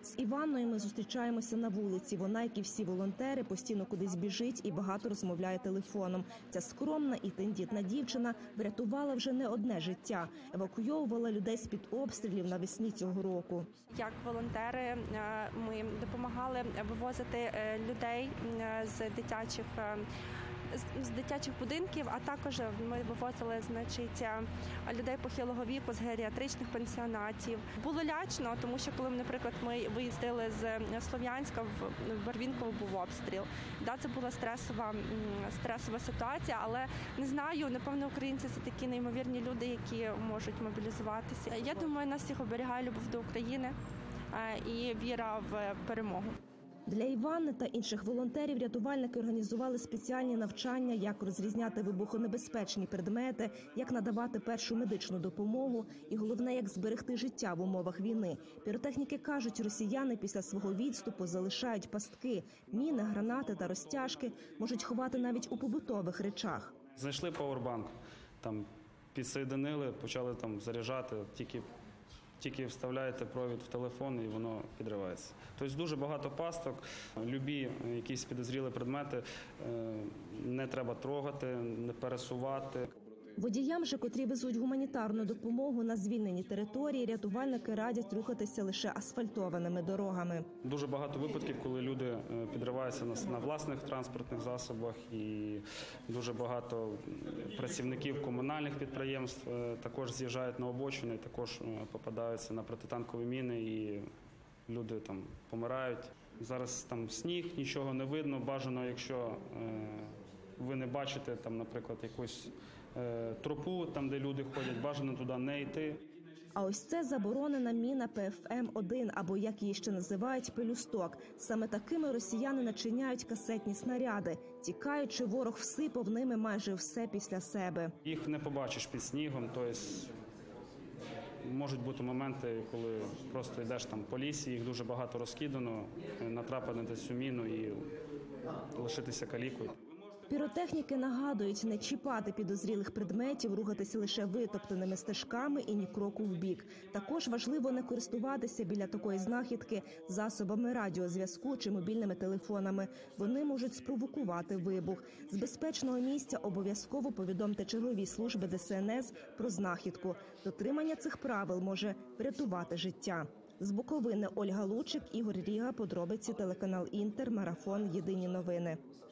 З Іванною ми зустрічаємося на вулиці. Вона, як і всі волонтери, постійно кудись біжить і багато розмовляє телефоном. Ця скромна і тендітна дівчина врятувала вже не одне життя. Евакуйовувала людей з-під обстрілів навесні цього року. Як волонтери ми допомагали вивозити людей з дитячих будинків, а також ми вивозили, людей похилого віку з геріатричних пенсіонатів. Було лячно, тому що коли, наприклад, ми виїздили з Слов'янська, в Барвінково був обстріл. Це була стресова ситуація, але не знаю, напевно, українці – це такі неймовірні люди, які можуть мобілізуватися. Я думаю, нас всіх оберігає любов до України і віра в перемогу. Для Іванни та інших волонтерів рятувальники організували спеціальні навчання, як розрізняти вибухонебезпечні предмети, як надавати першу медичну допомогу і, головне, як зберегти життя в умовах війни. Піротехніки кажуть, росіяни після свого відступу залишають пастки. Міни, гранати та розтяжки можуть ховати навіть у побутових речах. Знайшли пауербанк, підсоєдинили, почали заряджати, тільки вставляєте провід в телефон і воно підривається. Тобто дуже багато пасток, любі якісь підозрілі предмети не треба трогати, не пересувати. Водіям же, котрі везуть гуманітарну допомогу на звільнені території, рятувальники радять рухатися лише асфальтованими дорогами. Дуже багато випадків, коли люди підриваються на власних транспортних засобах, і дуже багато працівників комунальних підприємств також з'їжджають на обочини, також попадаються на протитанкові міни, і люди помирають. Зараз сніг, нічого не видно, бажано, якщо ви не бачите, наприклад, якусь тропу, де люди ходять, бажано туди не йти. А ось це заборонена міна ПФМ-1, або, як її ще називають, пелюсток. Саме такими росіяни начиняють касетні снаряди. Тікаючи, ворог всипав ними майже все після себе. Їх не побачиш під снігом, тобто можуть бути моменти, коли просто йдеш по лісі, їх дуже багато розкидано, натрапити на цю міну і лишитися калікою. Піротехніки нагадують не чіпати підозрілих предметів, рухатися лише витоптаними стежками і ні кроку вбік. Також важливо не користуватися біля такої знахідки засобами радіозв'язку чи мобільними телефонами. Вони можуть спровокувати вибух. З безпечного місця обов'язково повідомте черговій служби ДСНС про знахідку. Дотримання цих правил може врятувати життя. З Буковини Ольга Лучик, Ігор Ріга, подробиці, телеканал Інтер, Марафон, Єдині новини.